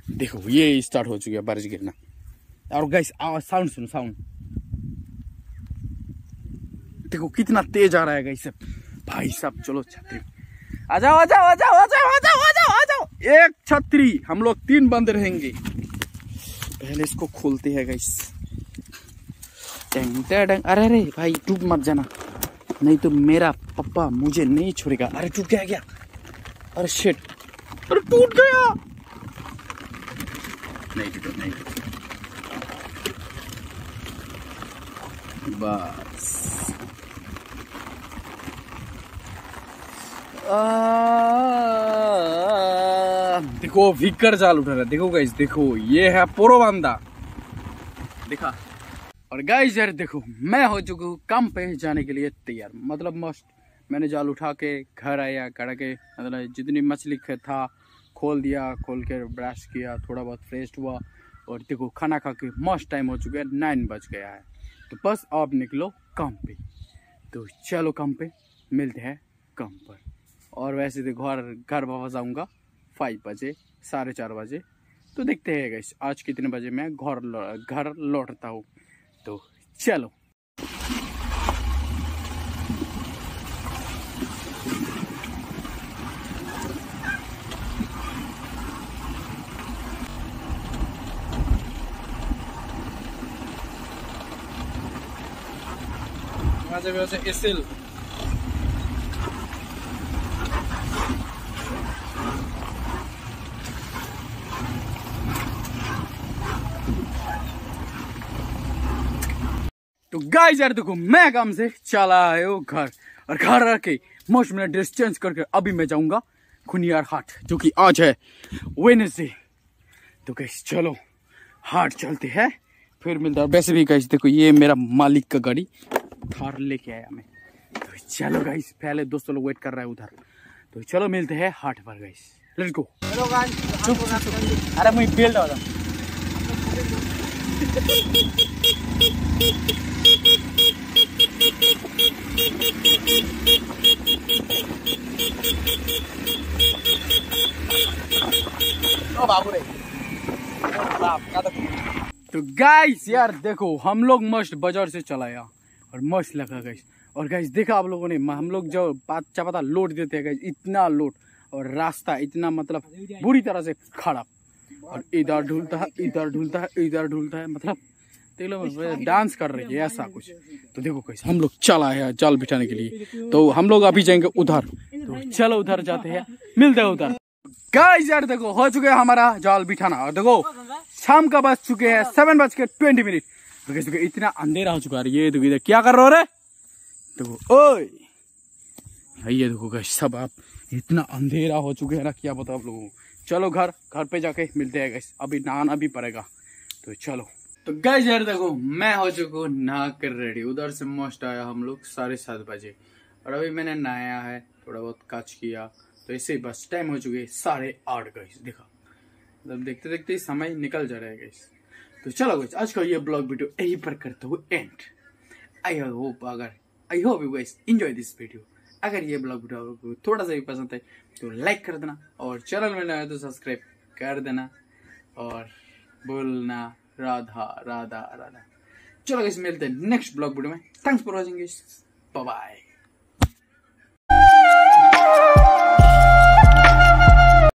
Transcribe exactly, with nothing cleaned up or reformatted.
देखो ये स्टार्ट हो चुकी है बारिश गिरना। और गाइस आवाज साउंड सुनो, साउंड देखो कितना तेज आ रहा है गाइस भाई साहब। चलो छतरी आ जाओ आ जाओ आ जाओ आ जाओ आ जाओ आ जाओ आ जाओ। एक छतरी, हम लोग तीन बंदे रहेंगे। पहले इसको खोलते हैं गाइस। टंग टंग। अरे अरे भाई टूट मत जाना, नहीं तो मेरा पप्पा मुझे नहीं छोड़ेगा। अरे टूट गया क्या? अरे शिट, अरे टूट गया। नहीं टूटा, नहीं टूटा। बस आ, देखो विकर जाल उठा रहा है। देखो गाइस, देखो ये है पोरोबंदा, देखा। और गाइस यार देखो मैं हो चुका हूँ काम पे जाने के लिए तैयार। मतलब मस्त मैंने जाल उठा के घर आया, कड़ा के मतलब जितनी मछली था खोल दिया, खोल के ब्रश किया, थोड़ा बहुत फ्रेश हुआ। और देखो खाना खा के मस्त टाइम हो चुका है, नाइन बज गया है। तो बस अब निकलो काम पे। तो चलो काम पे, मिलते हैं काम पर। और वैसे तो घर घर वापस आऊँगा फाइव बजे, साढ़े चार बजे। तो देखते हैं गाइस आज कितने बजे मैं घर घर लौटता हूँ। तो चलो इसिल तो गाइस यार देखो मैं काम से चला आया हूँ घर। और घर आके मस्त मेरा ड्रेस चेंज करके अभी मैं जाऊंगा खुनियार हाट, जो कि आज है वेडनेसडे। तो गाइस चलो हाट चलते हैं, फिर मिलता है। वैसे भी गाइस देखो ये मेरा मालिक का गाड़ी थार लेके आया मैं। तो चलो गाइस पहले दोस्तों लोग वेट कर रहा है उधर। तो चलो मिलते हैं हाट पर गाइस, लेट्स गो। अरे मैं बेल्ट वाला ओ बाबू रे। तो गाइस यार देखो हम लोग मस्त बाजार से चलाया और मस्त लगा गाइस। और गाइस देखा आप लोगों ने, हम लोग जो पाचा पता लोड देते हैं गाइस, इतना लोड और रास्ता इतना मतलब बुरी तरह से खराब। और इधर ढूलता है, इधर ढूलता है, इधर ढूलता है, मतलब डांस कर रही है ऐसा कुछ। तो देखो कैसे हम लोग चला है जाल बिठाने के लिए। तो हम लोग अभी जाएंगे उधर। तो चलो उधर जाते हैं, मिलते हैं उधर। गाइस यार देखो हो चुके हमारा जाल बिठाना। और देखो शाम का बज चुके हैं सेवन बज के ट्वेंटी मिनट। तो देखो इतना अंधेरा हो चुका है। ये देखो इधर क्या कर रहे हो रे? देखो ओए ये देखो गाइस सब आप इतना अंधेरा हो चुके हैं ना, क्या बताओ आप लोगों को। चलो घर घर पे जाके मिलते हैं गाइस, अभी नहाना भी पड़ेगा। तो चलो। तो गाइस यार देखो मैं हो चुका हूँ नहा कर रेडी। उधर से मस्त आया हम लोग साढ़े सात बजे और अभी मैंने नहाया है, थोड़ा बहुत काच किया। तो ऐसे ही बस टाइम हो चुके साढ़े आठ गाइस। देखा मतलब देखते देखते ही समय निकल जा रहा है गाइस। तो चलो गाइस आज का ये ब्लॉग वीडियो यही पर करते हुए एंड। आई होप अगर I hope you guys enjoy this video. अगर ये ब्लॉग वीडियो आपको थोड़ा सा भी पसंद है तो लाइक कर देना, और चैनल में नया है तो सब्सक्राइब कर देना, और बोलना राधा राधा राधा। चलो गाइस मिलते हैं नेक्स्ट ब्लॉग वीडियो में। Thanks for watching guys, bye bye.